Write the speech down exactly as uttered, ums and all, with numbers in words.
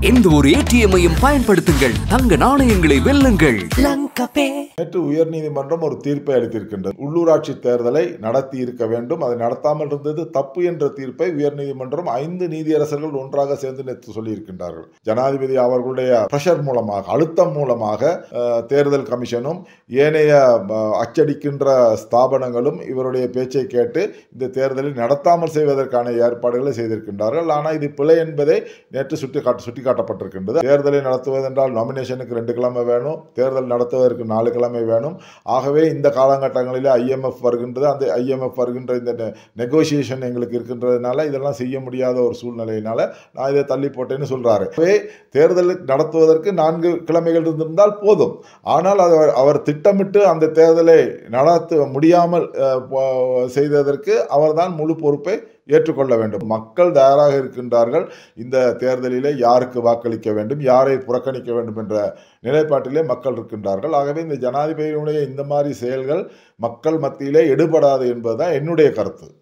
எந்த ஒரு ஏடிஎம்மையும் பயன்படுத்துங்கள், தங்க நாணயங்களை வெல்லுங்கள். நேற்று உயர்நீதிமன்றம் ஒரு தீர்ப்பை அளித்திருக்கின்றது. உள்ளூராட்சி தேர்தலை நடத்தி இருக்க வேண்டும், அதை நடத்தாமல் இருந்தது தப்பு என்ற தீர்ப்பை உயர்நீதிமன்றம் ஐந்து நீதியரசர்கள் ஒன்றாக சேர்ந்து நேற்று சொல்லியிருக்கின்றார்கள். ஜனாதிபதி அவர்களுடைய பிரஷர் மூலமாக, அழுத்தம் மூலமாக தேர்தல் கமிஷனும் ஏனைய அச்சடிக்கின்ற ஸ்தாபனங்களும் இவருடைய பேச்சை கேட்டு இந்த தேர்தலை நடத்தாமல் செய்வதற்கான ஏற்பாடுகளை செய்திருக்கின்றார்கள். ஆனால் இது பிழை என்பதை நேற்று சுட்டி காட்டு சுட்டி காட்டப்பட்டிருக்கின்றது. தேர்தலை நடத்துவதென்றால் நாமினேஷனுக்கு ரெண்டு கிழமை வேணும், தேர்தல் நடத்துவதற்கு நாலு கிழமை வேணும். ஆகவே இந்த காலகட்டங்களில் ஐஎம்எஃப் வருகின்றது, அந்த ஐஎம்எஃப் வருகின்ற இந்த நெகோசியேஷன் எங்களுக்கு இருக்கின்றதுனால இதெல்லாம் செய்ய முடியாத ஒரு சூழ்நிலையினால நான் இதை தள்ளி போட்டேன்னு சொல்றாரு. ஆகவே தேர்தல் நடத்துவதற்கு நான்கு கிழமைகள் இருந்திருந்தால் போதும். ஆனால் அவர் அவர் திட்டமிட்டு அந்த தேர்தலை நடத்த முடியாமல் செய்ததற்கு அவர்தான் முழு பொறுப்பை ஏற்றுக்கொள்ள வேண்டும். மக்கள் தயாராக இருக்கின்றார்கள். இந்த தேர்தலிலே யாருக்கு வாக்களிக்க வேண்டும், யாரை புறக்கணிக்க வேண்டும் என்ற நிலைப்பாட்டிலே மக்கள் இருக்கின்றார்கள். ஆகவே இந்த ஜனாதிபதியினுடைய இந்த மாதிரி செயல்கள் மக்கள் மத்தியிலே எடுபடாது என்பதுதான் என்னுடைய கருத்து.